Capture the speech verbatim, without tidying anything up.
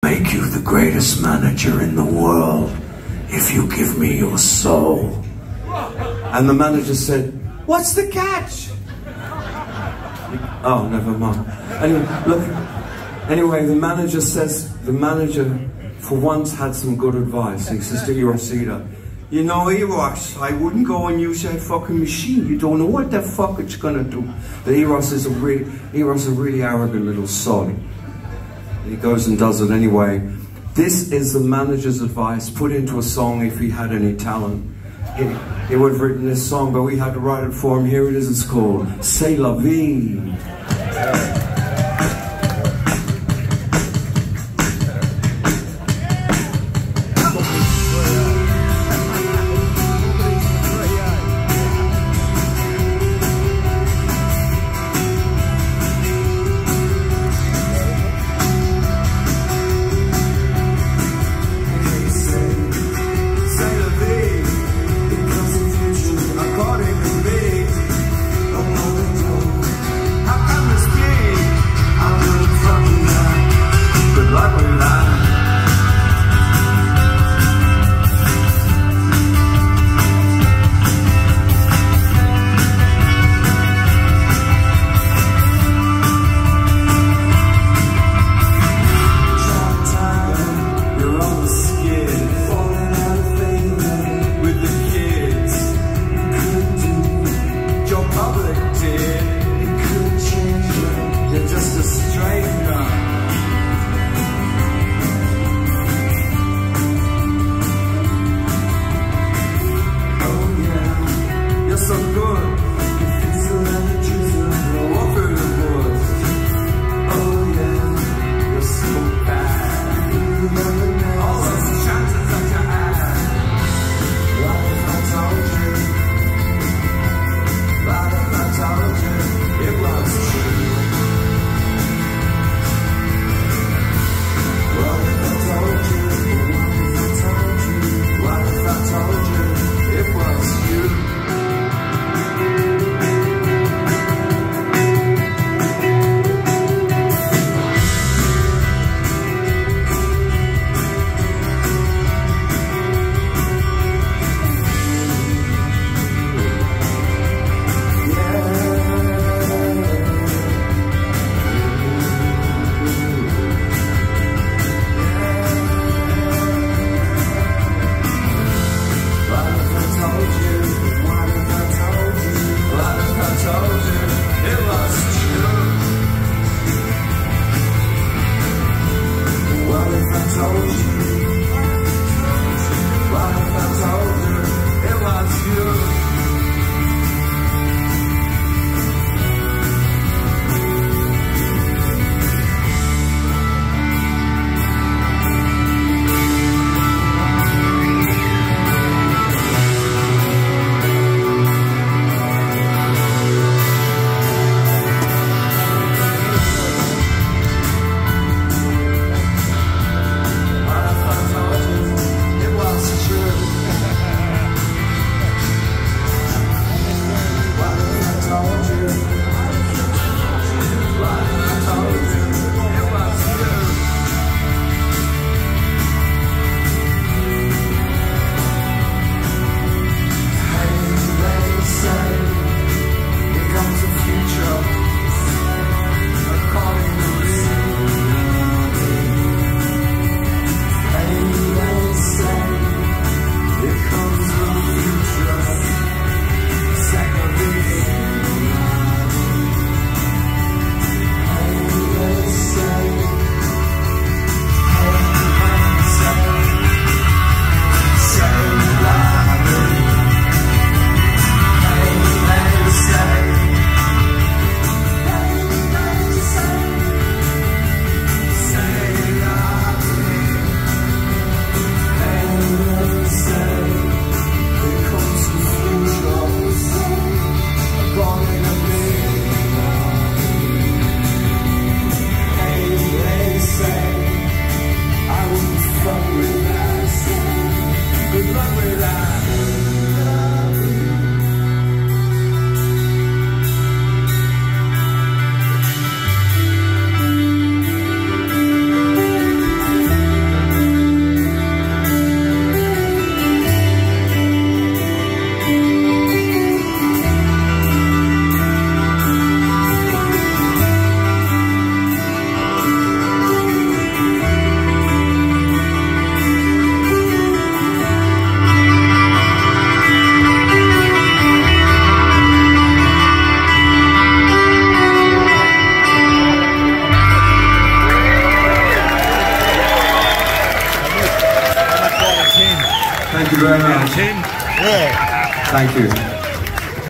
make you the greatest manager in the world if you give me your soul. And the manager said, what's the catch? Oh, never mind. Anyway, look, anyway, the manager says, the manager for once had some good advice. He says to Hirosita, you know, Eros, I wouldn't go and use that fucking machine. You don't know what the fuck it's gonna do. But Eros is a really, Eros is a really arrogant little sod. He goes and does it anyway. This is the manager's advice put into a song if he had any talent. He, he would have written this song, but we had to write it for him. Here it is, it's called C'est la vie. How come this game? you very much. Yeah. Thank you.